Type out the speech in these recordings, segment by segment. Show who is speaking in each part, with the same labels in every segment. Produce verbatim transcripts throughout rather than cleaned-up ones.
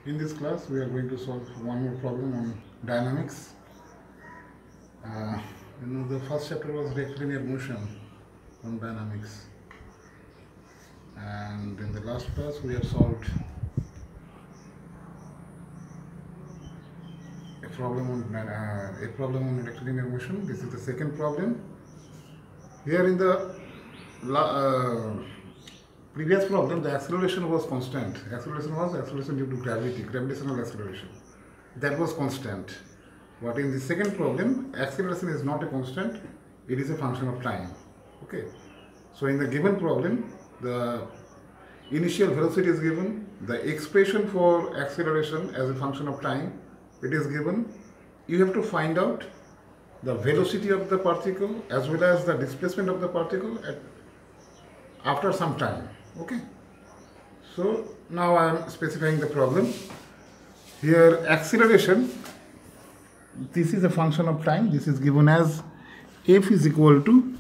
Speaker 1: In this class, we are going to solve one more problem on dynamics. Uh, you know, the first chapter was rectilinear motion on dynamics, and in the last class, we have solved a problem on uh, a problem on rectilinear motion. This is the second problem. Here in the uh, previous problem, the acceleration was constant. Acceleration was acceleration due to gravity, gravitational acceleration. That was constant. But in the second problem, acceleration is not a constant, it is a function of time. Okay. So in the given problem, the initial velocity is given, the expression for acceleration as a function of time, it is given. You have to find out the velocity of the particle as well as the displacement of the particle at, after some time. Okay. So now I am specifying the problem. Here acceleration, this is a function of time. This is given as f is equal to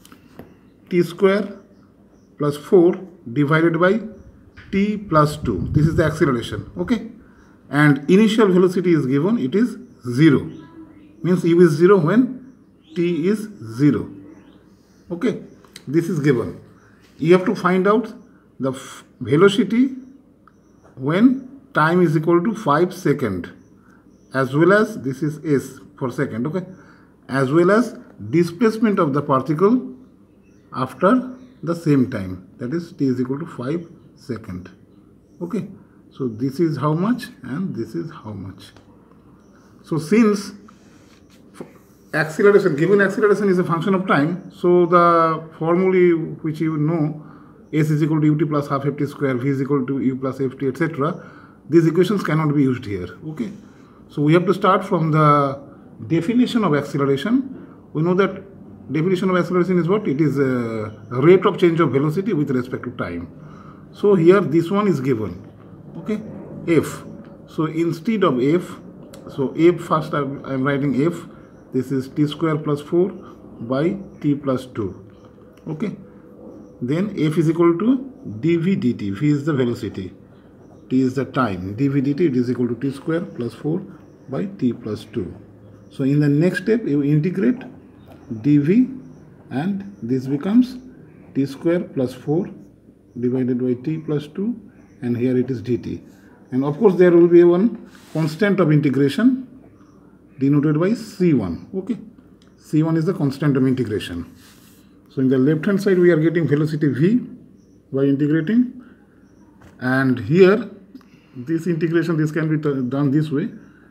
Speaker 1: t square plus four divided by t plus two. This is the acceleration. Okay. And initial velocity is given, it is zero. Means u is zero when t is zero. Okay. This is given. You have to find out the velocity when time is equal to five seconds, as well as this is s for second, okay, as well as displacement of the particle after the same time, that is t is equal to five seconds. Okay, so this is how much and this is how much. So since acceleration, given acceleration is a function of time, so the formulae which you know, s is equal to ut plus half ft square, v is equal to u plus ft, et cetera. These equations cannot be used here. Okay, so we have to start from the definition of acceleration. We know that definition of acceleration is what? It is a rate of change of velocity with respect to time. So here this one is given. Okay, f. So instead of f, so f first I am writing f. This is t square plus four by t plus two. Okay. Then f is equal to dv dt. V is the velocity. T is the time. Dv dt, it is equal to t square plus four by t plus two. So in the next step, you integrate dv and this becomes t square plus four divided by t plus two, and here it is dt. And of course there will be one constant of integration denoted by c one. Okay, c one is the constant of integration. So in the left hand side we are getting velocity v by integrating, and here this integration, this can be done this way,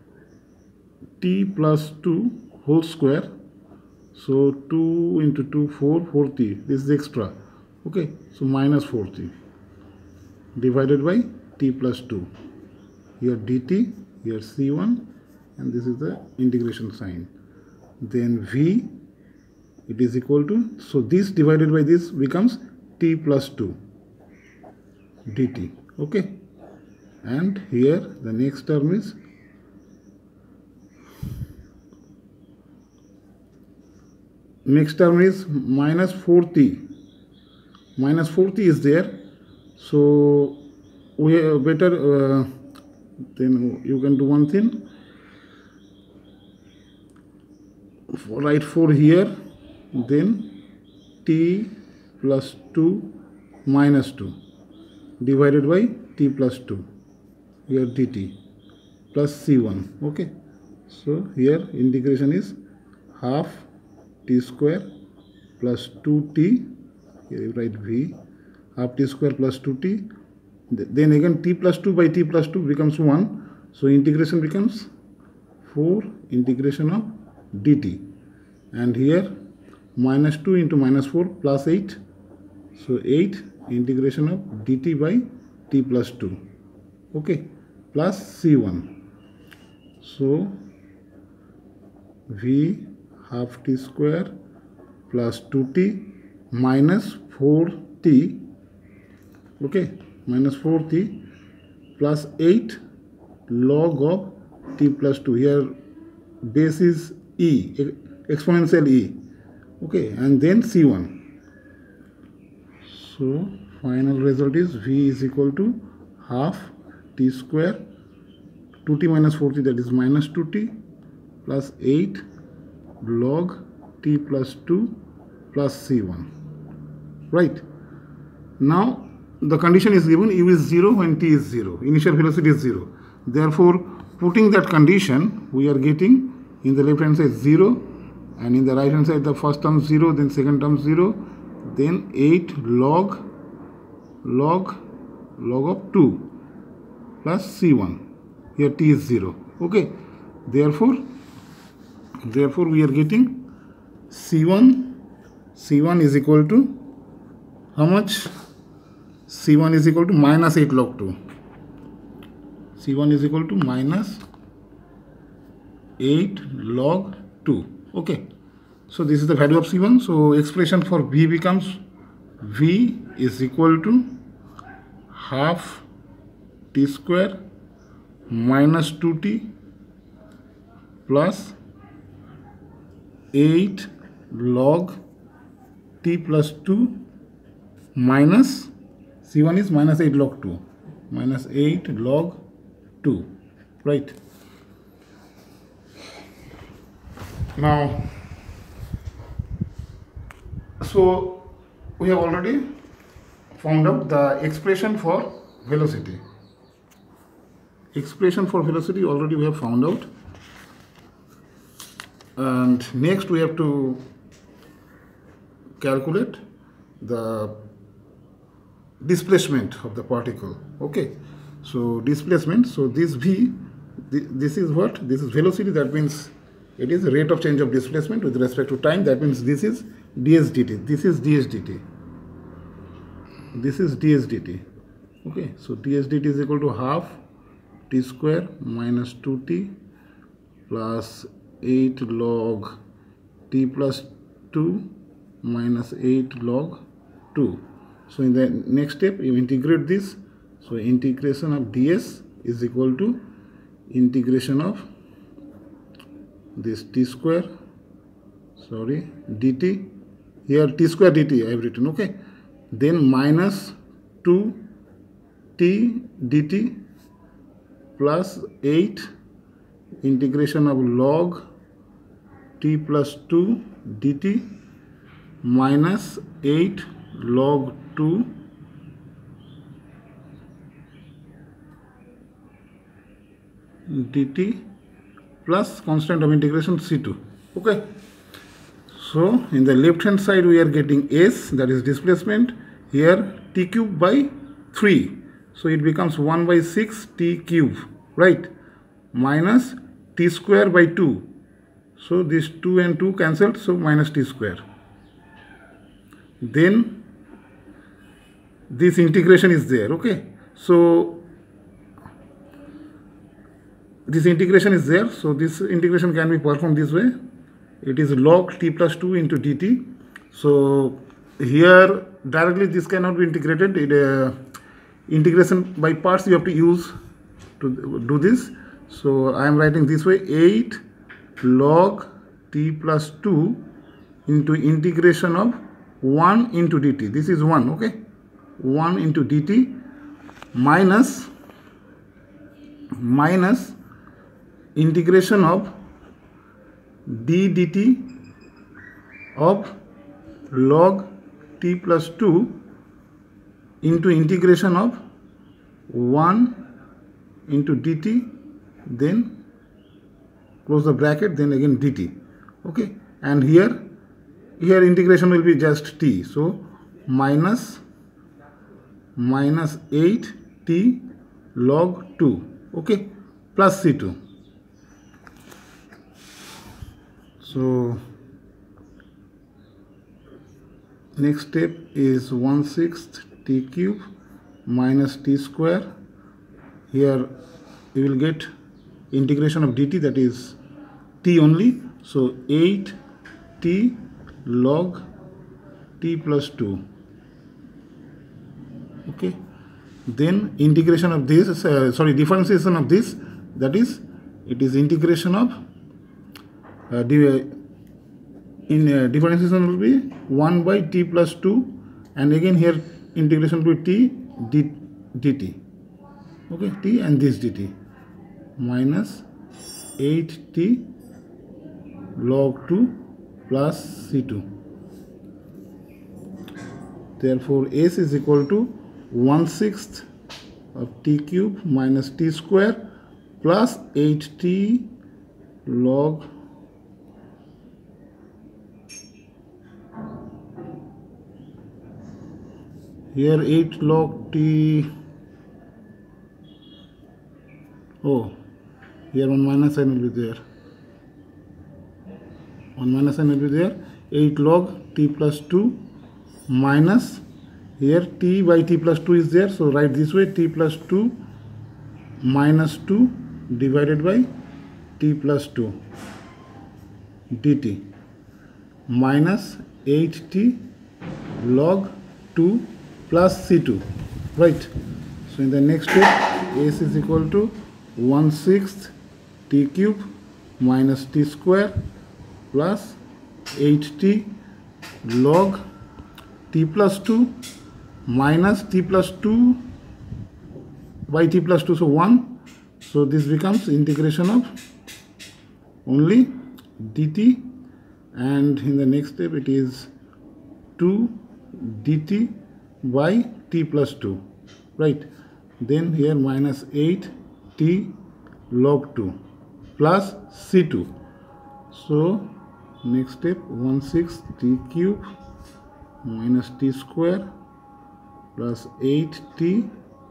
Speaker 1: t plus two whole square. So two into two, four, four t, this is extra. Okay, so minus four t divided by t plus two. Here dt, here c one, and this is the integration sign. Then v, it is equal to, so this divided by this becomes t plus two dt. Okay, and here the next term is next term is minus four t. Minus four t is there, so we have better uh, then you can do one thing, write four here, then t plus two minus two divided by t plus two, here dt plus c one. Okay, so here integration is half t square plus two t, here you write v, half t square plus two t, then again t plus two by t plus two becomes one, so integration becomes four integration of dt, and here minus two into minus four plus eight, so eight integration of dt by t plus two. Okay, plus c one, so v half t square plus two t minus four t, okay, minus four t plus eight log of t plus two. Here base is e, exponential e. Okay, and then c one. So final result is v is equal to half t square two t minus four t, that is minus two t, plus eight log t plus two plus c one. Right. Now the condition is given u is zero when t is zero, initial velocity is zero. Therefore, putting that condition, we are getting in the left hand side zero, and in the right hand side the first term zero, then second term zero, then eight log log log of two plus c one. Here t is zero. Okay. Therefore, therefore we are getting c one. c one is equal to how much? c one is equal to minus eight log two. c one is equal to minus eight log two. Okay. So this is the value of c one. So expression for v becomes v is equal to half t square minus two t plus eight log t plus two minus c one is minus eight log two, minus eight log two, right? Now, so we have already found out the expression for velocity. Expression for velocity already we have found out. And next we have to calculate the displacement of the particle. Okay. So displacement, so this v, this is what? This is velocity, that means it is the rate of change of displacement with respect to time. That means this is ds dt. This is ds dt. This is ds dt. Okay. So ds dt is equal to half t square minus two t plus eight log t plus two minus eight log two. So in the next step you integrate this. So integration of ds is equal to integration of this t square, sorry, dt, here t square dt I have written, okay, then minus two t dt plus eight integration of log t plus two dt minus eight log two dt plus constant of integration c two. Okay. So in the left hand side we are getting s, that is displacement, here t cube by three. So it becomes one by six t cube, right, minus t square by two. So this two and two cancelled, so minus t square. Then this integration is there. Okay. So this integration is there. So this integration can be performed this way. It is log t plus two into dt. So here directly this cannot be integrated. It, uh, integration by parts you have to use to do this. So I am writing this way, eight log t plus two into integration of one into dt. This is one, okay, one into dt minus minus integration of d dt of log t plus two into integration of one into dt, then close the bracket, then again dt. Okay. And here here integration will be just t. So minus minus eight t log two, okay, plus c two. So next step is one sixth t cube minus t square. Here we will get integration of dt, that is t only. So eight t log t plus two. Okay. Then integration of this, uh, sorry, differentiation of this, that is, it is integration of uh, in uh, differentiation will be one by t plus two, and again here integration will be t d, dt. Okay, t and this dt. minus eight t log two plus c two. Therefore, S is equal to one sixth of t cube minus t square plus eight t log here eight log t. Oh, here one minus sign will be there. One minus sign will be there. eight log t plus two minus here t by t plus two is there. So write this way, t plus two minus two divided by t plus two dt minus eight t log two plus c two. Right. So in the next step, S is equal to one sixth t cube minus t square plus eight t log t plus two minus t plus two by t plus two, so one. So this becomes integration of only dt, and in the next step it is two dt by t plus two, right? Then here minus eight t log two plus c two. So next step, one sixth t cube minus t square plus eight t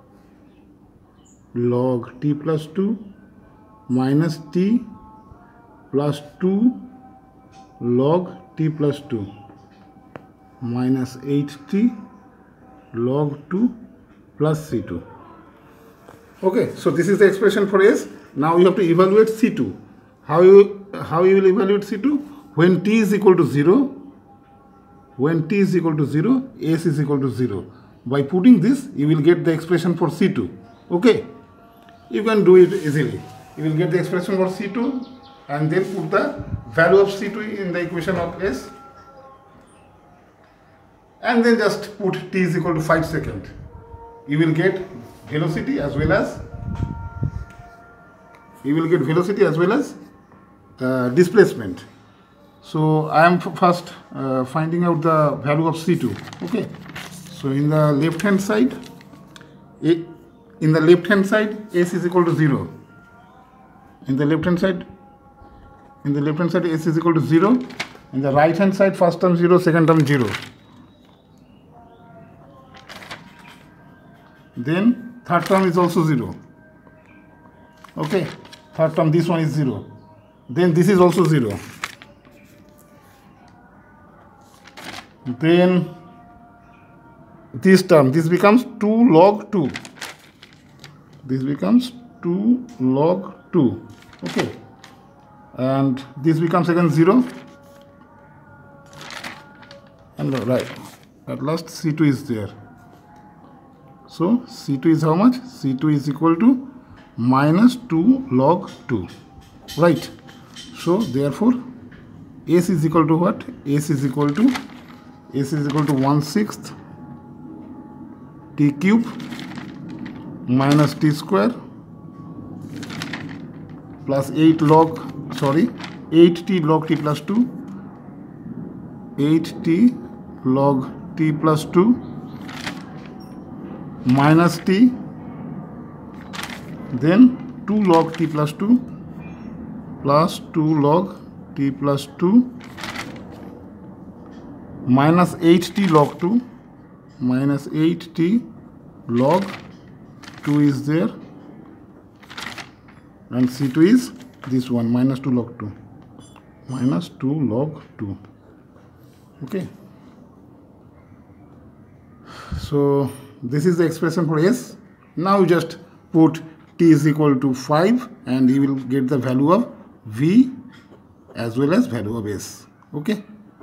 Speaker 1: log t plus two minus t plus two log t plus two minus eight t log two plus c two. Okay, so this is the expression for S. Now you have to evaluate c two. How you how you will evaluate c two? When t is equal to zero, when t is equal to zero, S is equal to zero. By putting this, you will get the expression for c two. Okay, you can do it easily. You will get the expression for c two and then put the value of c two in the equation of S, and then just put t is equal to five seconds. You will get velocity as well as you will get velocity as well as uh, displacement. So I am first uh, finding out the value of c two. Okay, so in the left hand side, in the left hand side, S is equal to zero. In the left hand side, in the left hand side, S is equal to zero. In the right hand side, first term zero, second term zero. Then third term is also zero. Okay, third term, this one is zero. Then this is also zero. Then this term, this becomes two log two. This becomes two log two. Okay, and this becomes again zero. And right, at last c two is there. So c two is how much? c two is equal to minus two log two. Right. So therefore S is equal to what? S is equal to S is equal to one sixth t cube minus t square plus eight log sorry eight t log t plus two, eight t log t plus two minus t, then two log t plus two plus two log t plus two minus eight t log two minus eight t log two is there, and c two is this one, minus two log two, minus two log two. Okay, so this is the expression for S. Now you just put t is equal to five and you will get the value of V as well as value of S. Okay,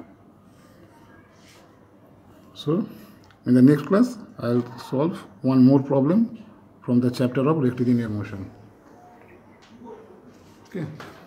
Speaker 1: so in the next class I'll solve one more problem from the chapter of rectilinear motion. Okay.